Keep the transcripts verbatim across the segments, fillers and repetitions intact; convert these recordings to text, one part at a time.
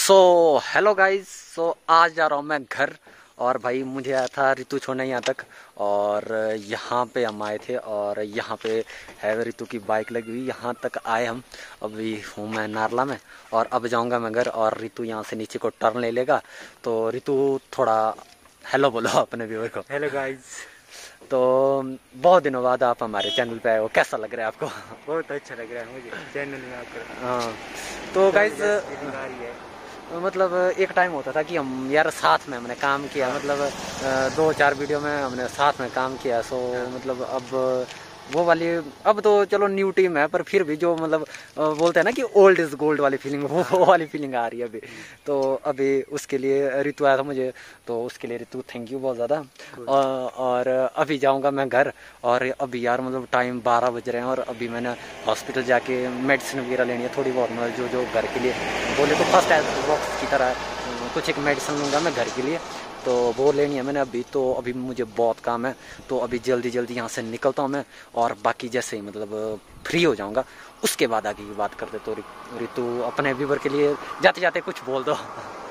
So hello guys. सो आज जा रहा हूँ मैं घर। और भाई मुझे आया था रितु छोड़ने यहाँ तक, और यहाँ पे हम आए थे और यहाँ पे है रितु की बाइक लगी हुई। यहाँ तक आए हम। अभी हूँ मैं नारला में और अब जाऊँगा मैं घर, और रितु यहाँ से नीचे को टर्न ले लेगा। तो रितु थोड़ा हेलो बोलो अपने व्यूअर को। Hello guys. तो बहुत दिनों बाद आप हमारे चैनल पे आए हो, कैसा लग रहा है आपको? बहुत अच्छा लग रहा है मुझे चैनल में आकर। हाँ तो गाइस है मतलब एक टाइम होता था कि हम यार साथ में हमने काम किया, मतलब दो चार वीडियो में हमने साथ में काम किया। सो मतलब अब वो वाली, अब तो चलो न्यू टीम है, पर फिर भी जो मतलब बोलते हैं ना कि ओल्ड इज गोल्ड वाली फीलिंग, वो, वो वाली फीलिंग आ रही है अभी। तो अभी उसके लिए रितु आया था मुझे, तो उसके लिए रितु थैंक यू बहुत ज़्यादा। और अभी जाऊंगा मैं घर, और अभी यार मतलब टाइम बारह बज रहे हैं और अभी मैंने हॉस्पिटल जाके मेडिसिन वगैरह लेनी है थोड़ी बहुत, मतलब जो जो घर के लिए बोले तो फर्स्ट एड बॉक्स की तरह कुछ एक मेडिसिन लूँगा मैं घर के लिए, तो वो लेनी है मैंने अभी। तो अभी मुझे बहुत काम है, तो अभी जल्दी जल्दी यहाँ से निकलता हूँ मैं, और बाकी जैसे ही मतलब फ्री हो जाऊँगा उसके बाद आगे की बात करते। तो रितु अपने व्यूवर के लिए जाते जाते कुछ बोल दो।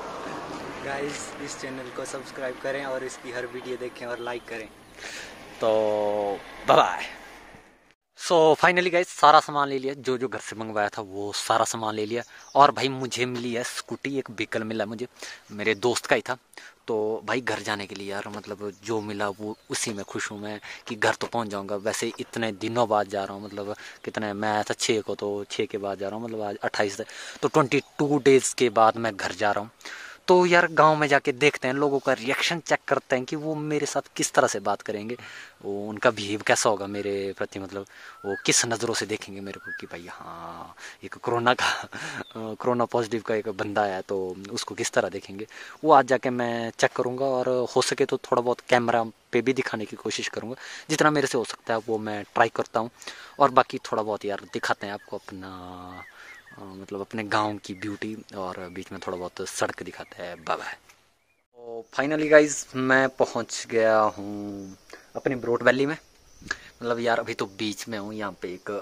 गाइस इस चैनल को सब्सक्राइब करें और इसकी हर वीडियो देखें और लाइक करें। तो bye bye. So finally guys सारा सामान ले लिया, जो जो घर से मंगवाया था वो सारा सामान ले लिया। और भाई मुझे मिली है स्कूटी, एक व्हीकल मिला मुझे, मेरे दोस्त का ही था। तो भाई घर जाने के लिए यार मतलब जो मिला वो उसी में खुश हूँ मैं कि घर तो पहुँच जाऊँगा। वैसे इतने दिनों बाद जा रहा हूँ, मतलब कितने, मैं आया था छः को, तो छः के बाद जा रहा हूँ, मतलब आज अट्ठाईस है, तो ट्वेंटी टू डेज़ के बाद मैं घर जा रहा हूँ। तो यार गांव में जाके देखते हैं, लोगों का रिएक्शन चेक करते हैं कि वो मेरे साथ किस तरह से बात करेंगे, वो उनका बिहेव कैसा होगा मेरे प्रति, मतलब वो किस नज़रों से देखेंगे मेरे को कि भाई हाँ एक कोरोना का कोरोना पॉजिटिव का एक बंदा है, तो उसको किस तरह देखेंगे वो आज जाके मैं चेक करूँगा। और हो सके तो थोड़ा बहुत कैमरा पे भी दिखाने की कोशिश करूँगा, जितना मेरे से हो सकता है वो मैं ट्राई करता हूँ। और बाकी थोड़ा बहुत यार दिखाते हैं आपको अपना मतलब अपने गांव की ब्यूटी, और बीच में थोड़ा बहुत सड़क दिखाते हैं। Bye bye. तो फाइनली गाइज मैं पहुंच गया हूं अपनी ब्रोट वैली में, मतलब यार अभी तो बीच में हूँ। यहाँ पे एक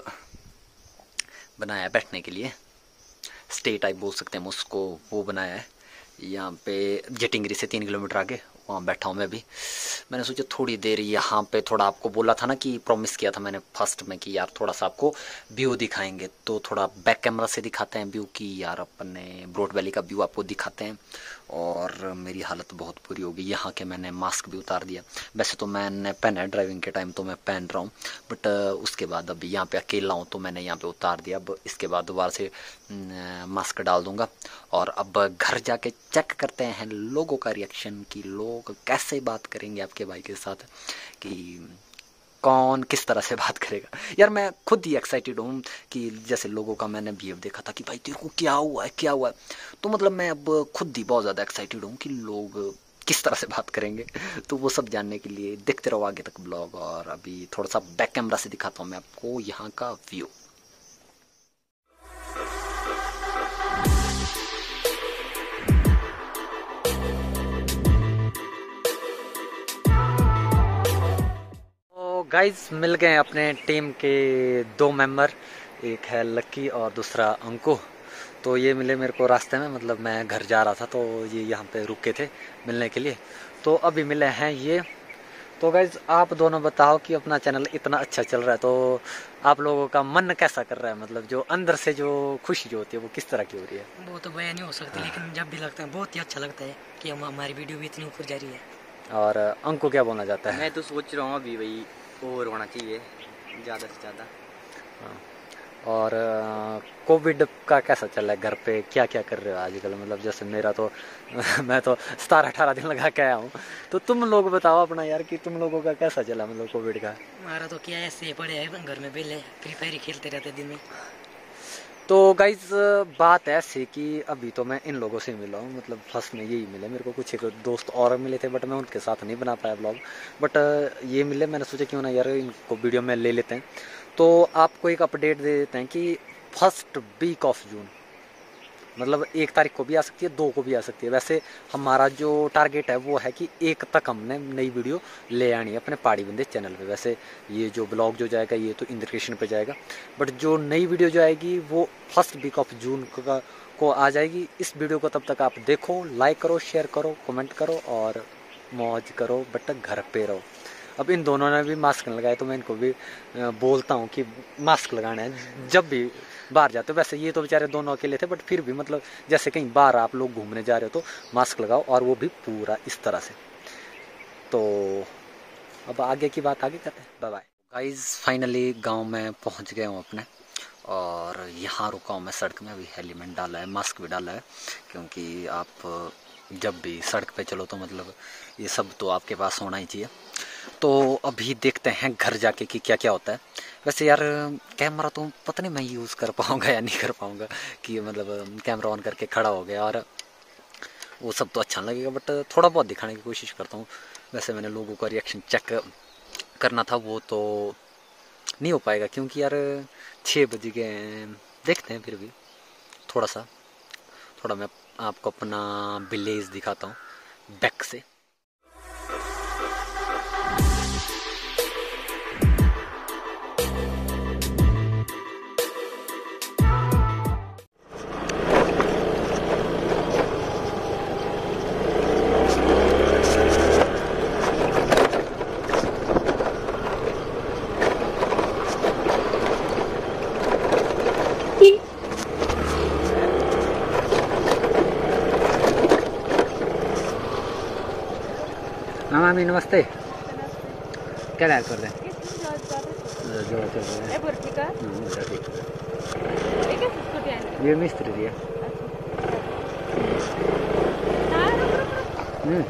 बनाया बैठने के लिए स्टे टाइप बोल सकते हैं उसको, वो बनाया है यहाँ पे जटिंगरी से तीन किलोमीटर आगे, वहाँ बैठा हूँ मैं भी। मैंने सोचा थोड़ी देर यहाँ पे, थोड़ा आपको बोला था ना कि प्रॉमिस किया था मैंने फर्स्ट में कि यार थोड़ा सा आपको व्यू दिखाएंगे, तो थोड़ा बैक कैमरा से दिखाते हैं व्यू की, यार अपने ब्रोट वैली का व्यू आपको दिखाते हैं। और मेरी हालत बहुत बुरी हो गई, यहाँ के मैंने मास्क भी उतार दिया। वैसे तो मैंने पहना है ड्राइविंग के टाइम, तो मैं पहन रहा हूँ, बट उसके बाद अभी यहाँ पे अकेला हूँ तो मैंने यहाँ पे उतार दिया। अब इसके बाद दोबारा से मास्क डाल दूंगा, और अब घर जाके चेक करते हैं लोगों का रिएक्शन कि लोग कैसे बात करेंगे आपके भाई के साथ, कि कौन किस तरह से बात करेगा। यार मैं खुद ही एक्साइटेड हूँ कि जैसे लोगों का मैंने बिहेव देखा था कि भाई तेरे को क्या हुआ है क्या हुआ है, तो मतलब मैं अब खुद ही बहुत ज़्यादा एक्साइटेड हूँ कि लोग किस तरह से बात करेंगे। तो वो सब जानने के लिए देखते रहो आगे तक ब्लॉग। और अभी थोड़ा सा बैक कैमरा से दिखाता हूँ मैं आपको यहाँ का व्यू। गाइज मिल गए अपने टीम के दो मेंबर, एक है लक्की और दूसरा अंकु। तो ये मिले मेरे को रास्ते में, मतलब मैं घर जा रहा था तो ये यहाँ पे रुके थे मिलने के लिए, तो अभी मिले हैं ये। तो गाइज आप दोनों बताओ कि अपना चैनल इतना अच्छा चल रहा है तो आप लोगों का मन कैसा कर रहा है, मतलब जो अंदर से जो खुशी जो होती है वो किस तरह की हो रही है? वो तो बयान नहीं हो सकती, लेकिन जब भी लगता है बहुत ही अच्छा लगता है कि हम हमारी वीडियो भी इतनी ऊपर जा रही है। और अंकु क्या बोलना चाहता है? मैं तो सोच रहा हूँ अभी भाई और होना चाहिए ज़्यादा से ज़्यादा। और कोविड का कैसा चल रहा है, घर पे क्या क्या कर रहे हो आजकल? मतलब जैसे मेरा तो मैं तो सतारह अठारह दिन लगा के आया हूँ, तो तुम लोग बताओ अपना यार कि तुम लोगों का कैसा चला मतलब कोविड का? हमारा तो क्या ऐसे पड़े हैं घर में, बेले फ्री फायर ही खेलते रहते दिन में। तो गाइज बात ऐसी कि अभी तो मैं इन लोगों से मिला हूँ, मतलब फर्स्ट में यही मिले मेरे को, कुछ एक दोस्त और मिले थे बट मैं उनके साथ नहीं बना पाया ब्लॉग, बट ये मिले। मैंने सोचा क्यों ना यार इनको वीडियो में ले लेते हैं। तो आपको एक अपडेट दे देते हैं कि फर्स्ट वीक ऑफ जून, मतलब एक तारीख को भी आ सकती है, दो को भी आ सकती है। वैसे हमारा जो टारगेट है वो है कि एक तक हमने नई वीडियो ले आनी है अपने पहाड़ी बंदे चैनल पे। वैसे ये जो ब्लॉग जो जाएगा ये तो इंद्रकृष्ण पे जाएगा, बट जो नई वीडियो जो आएगी वो फर्स्ट वीक ऑफ जून का आपको आ जाएगी। इस वीडियो को तब तक आप देखो, लाइक करो, शेयर करो, कमेंट करो और मौज करो, बट घर पे रहो। अब इन दोनों ने भी मास्क नहीं लगाया तो मैं इनको भी बोलता हूँ कि मास्क लगाना है जब भी बाहर जाते हो। वैसे ये तो बेचारे दोनों अकेले थे, बट फिर भी मतलब जैसे कहीं बाहर आप लोग घूमने जा रहे हो तो मास्क लगाओ, और वो भी पूरा इस तरह से। तो अब आगे की बात आगे करते हैं। Bye bye guys. फाइनली गांव में पहुंच गए हूँ अपने, और यहाँ रुका हूँ मैं सड़क में। अभी हेलमेट डाला है, मास्क भी डाला है, क्योंकि आप जब भी सड़क पे चलो तो मतलब ये सब तो आपके पास होना ही चाहिए। तो अभी देखते हैं घर जाके कि क्या क्या होता है। वैसे यार कैमरा तो पता नहीं मैं यूज़ कर पाऊँगा या नहीं कर पाऊँगा, कि मतलब कैमरा ऑन करके खड़ा हो गया और वो सब तो अच्छा लगेगा, बट थोड़ा बहुत दिखाने की कोशिश करता हूँ। वैसे मैंने लोगों का रिएक्शन चेक करना था, वो तो नहीं हो पाएगा क्योंकि यार छः बज गए। देखते हैं फिर भी थोड़ा सा थोड़ा मैं आपको अपना विलेज दिखाता हूँ बैक से। मामी नमस्ते, क्या डाल कर रहे हैं? जो चल रहा है ये मिस्त्री दिया। हम्म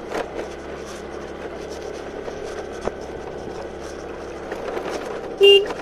Beep.